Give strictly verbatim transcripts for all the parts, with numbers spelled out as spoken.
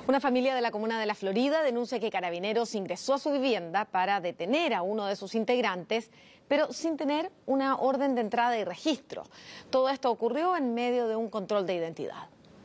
Una familia de la comuna de La Florida denuncia que Carabineros ingresó a su vivienda para detener a uno de sus integrantes, pero sin tener una orden de entrada y registro. Todo esto ocurrió en medio de un control de identidad.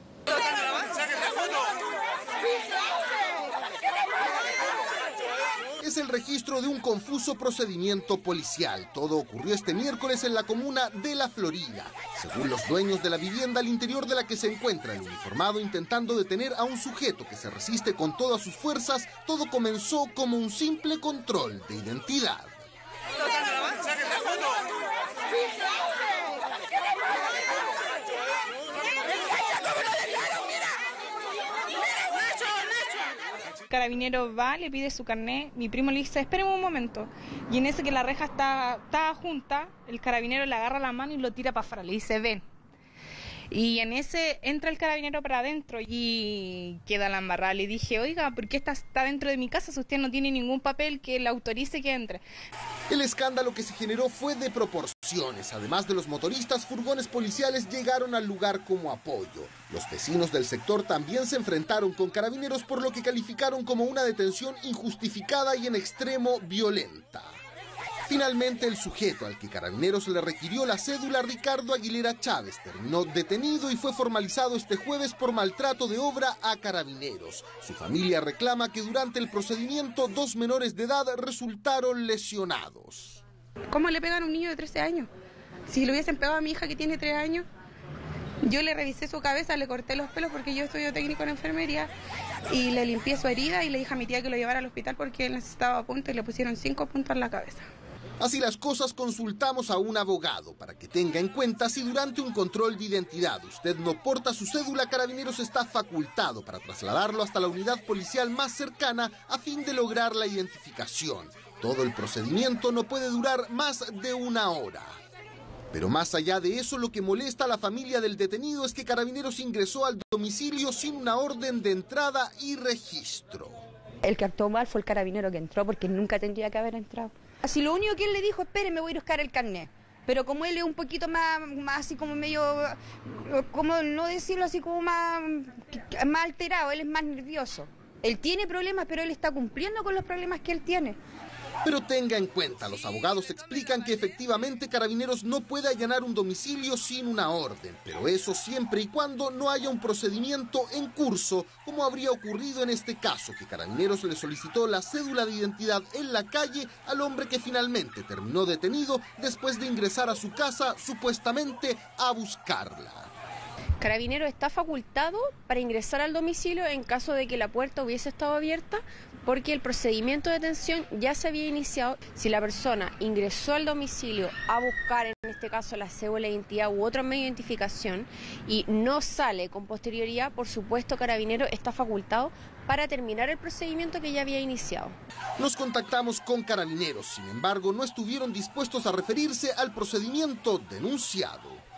Es el registro de un confuso procedimiento policial. Todo ocurrió este miércoles en la comuna de La Florida. Según los dueños de la vivienda al interior de la que se encuentra el uniformado intentando detener a un sujeto que se resiste con todas sus fuerzas, todo comenzó como un simple control de identidad. Carabinero va, le pide su carnet, mi primo le dice, espéreme un momento, y en ese que la reja está, está junta, el carabinero le agarra la mano y lo tira para afuera, le dice, ven. Y en ese entra el carabinero para adentro y queda la embarrada. Le dije, oiga, ¿por qué está, está dentro de mi casa si usted no tiene ningún papel que le autorice que entre? El escándalo que se generó fue de proporciones. Además de los motoristas, furgones policiales llegaron al lugar como apoyo. Los vecinos del sector también se enfrentaron con Carabineros por lo que calificaron como una detención injustificada y en extremo violenta. Finalmente, el sujeto al que Carabineros le requirió la cédula, Ricardo Aguilera Chávez, terminó detenido y fue formalizado este jueves por maltrato de obra a Carabineros. Su familia reclama que durante el procedimiento dos menores de edad resultaron lesionados. ¿Cómo le pegan a un niño de trece años? Si le hubiesen pegado a mi hija que tiene tres años, yo le revisé su cabeza, le corté los pelos porque yo estudio técnico en enfermería y le limpié su herida y le dije a mi tía que lo llevara al hospital porque él necesitaba puntos y le pusieron cinco puntos en la cabeza. Así las cosas, consultamos a un abogado para que tenga en cuenta si durante un control de identidad usted no porta su cédula, Carabineros está facultado para trasladarlo hasta la unidad policial más cercana a fin de lograr la identificación. Todo el procedimiento no puede durar más de una hora. Pero más allá de eso, lo que molesta a la familia del detenido es que Carabineros ingresó al domicilio sin una orden de entrada y registro. El que actuó mal fue el carabinero que entró porque nunca tendría que haber entrado. Así lo único que él le dijo, espere, me voy a buscar el carnet. Pero como él es un poquito más, más así como medio, como no decirlo así como más, más alterado, él es más nervioso. Él tiene problemas, pero él está cumpliendo con los problemas que él tiene. Pero tenga en cuenta, los abogados explican que efectivamente Carabineros no puede allanar un domicilio sin una orden, pero eso siempre y cuando no haya un procedimiento en curso, como habría ocurrido en este caso, que Carabineros le solicitó la cédula de identidad en la calle al hombre que finalmente terminó detenido después de ingresar a su casa supuestamente a buscarla. Carabineros está facultado para ingresar al domicilio en caso de que la puerta hubiese estado abierta porque el procedimiento de detención ya se había iniciado. Si la persona ingresó al domicilio a buscar, en este caso, la cédula de identidad u otro medio de identificación y no sale con posterioridad, por supuesto, Carabineros está facultado para terminar el procedimiento que ya había iniciado. Nos contactamos con Carabineros, sin embargo, no estuvieron dispuestos a referirse al procedimiento denunciado.